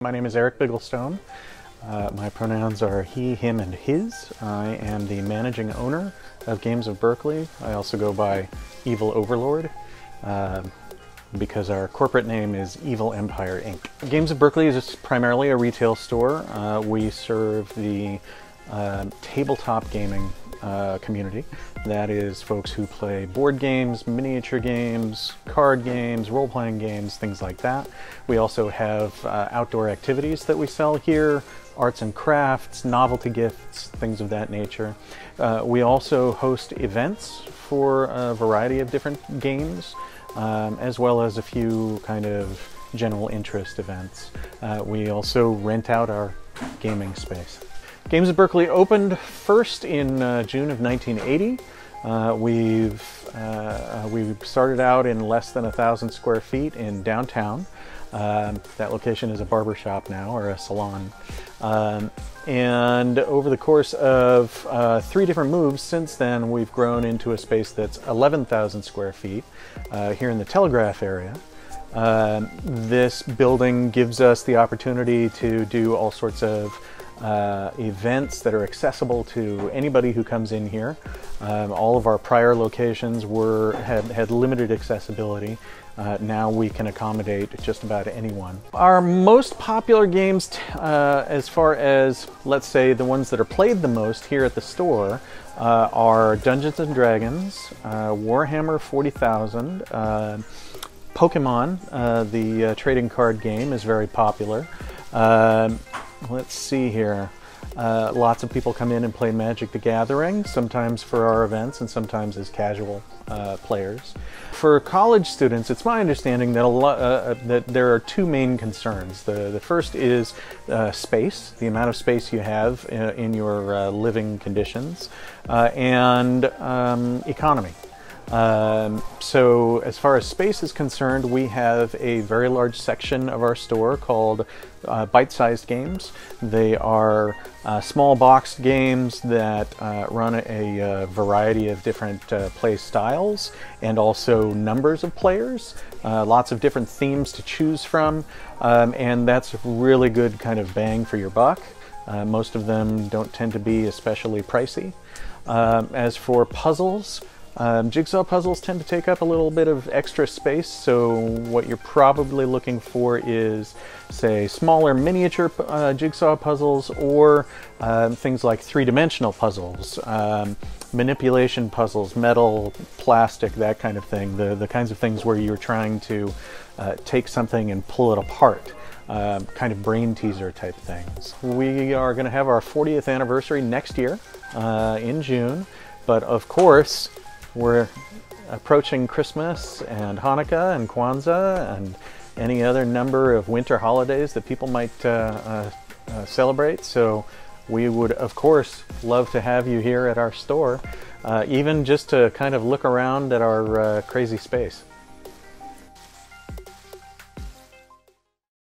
My name is Eric Bigglestone. My pronouns are he, him, and his. I am the managing owner of Games of Berkeley. I also go by Evil Overlord because our corporate name is Evil Empire Inc. Games of Berkeley is primarily a retail store. We serve the tabletop gaming community. That is folks who play board games, miniature games, card games, role-playing games, things like that. We also have outdoor activities that we sell here, arts and crafts, novelty gifts, things of that nature. We also host events for a variety of different games, as well as a few kind of general interest events. We also rent out our gaming space. Games of Berkeley opened first in June of 1980. We've started out in less than 1,000 square feet in downtown. That location is a barber shop now, or a salon. And over the course of 3 different moves since then, we've grown into a space that's 11,000 square feet here in the Telegraph area. This building gives us the opportunity to do all sorts of events that are accessible to anybody who comes in here. All of our prior locations had limited accessibility. Now we can accommodate just about anyone. Our most popular games, as far as, let's say, the ones that are played the most here at the store, are Dungeons and Dragons, Warhammer 40,000, Pokemon, the trading card game, is very popular. Let's see here. Lots of people come in and play Magic the Gathering, sometimes for our events and sometimes as casual players. For college students, it's my understanding that that there are 2 main concerns. The first is space, the amount of space you have in your living conditions, and economy. So as far as space is concerned, we have a very large section of our store called bite-sized games. They are small boxed games that run a variety of different play styles and also numbers of players, lots of different themes to choose from, and that's really good kind of bang for your buck. Most of them don't tend to be especially pricey. As for puzzles, jigsaw puzzles tend to take up a little bit of extra space, so what you're probably looking for is, say, smaller miniature jigsaw puzzles, or things like 3-dimensional puzzles, manipulation puzzles, metal, plastic, that kind of thing, the kinds of things where you're trying to take something and pull it apart. Kind of brain teaser type things. We are going to have our 40th anniversary next year in June, but of course we're approaching Christmas and Hanukkah and Kwanzaa and any other number of winter holidays that people might celebrate. So we would, of course, love to have you here at our store, even just to kind of look around at our crazy space.